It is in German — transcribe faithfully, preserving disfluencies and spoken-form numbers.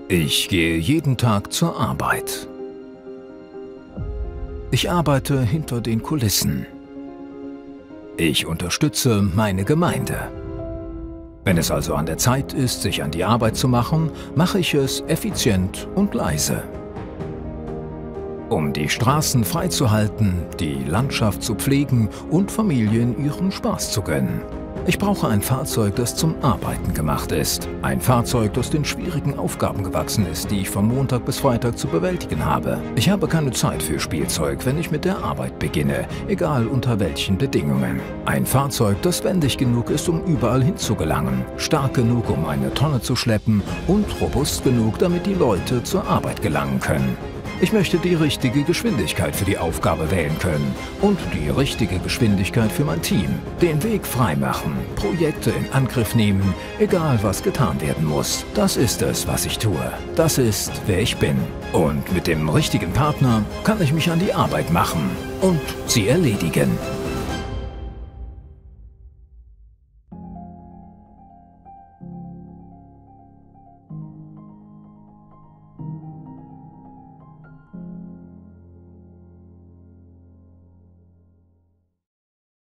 Ich gehe jeden Tag zur Arbeit. Ich arbeite hinter den Kulissen. Ich unterstütze meine Gemeinde. Wenn es also an der Zeit ist, sich an die Arbeit zu machen, mache ich es effizient und leise. Um die Straßen freizuhalten, die Landschaft zu pflegen und Familien ihren Spaß zu gönnen. Ich brauche ein Fahrzeug, das zum Arbeiten gemacht ist. Ein Fahrzeug, das den schwierigen Aufgaben gewachsen ist, die ich von Montag bis Freitag zu bewältigen habe. Ich habe keine Zeit für Spielzeug, wenn ich mit der Arbeit beginne, egal unter welchen Bedingungen. Ein Fahrzeug, das wendig genug ist, um überall hinzugelangen, stark genug, um eine Tonne zu schleppen und robust genug, damit die Leute zur Arbeit gelangen können. Ich möchte die richtige Geschwindigkeit für die Aufgabe wählen können und die richtige Geschwindigkeit für mein Team. Den Weg freimachen, Projekte in Angriff nehmen, egal was getan werden muss. Das ist es, was ich tue. Das ist, wer ich bin. Und mit dem richtigen Partner kann ich mich an die Arbeit machen und sie erledigen.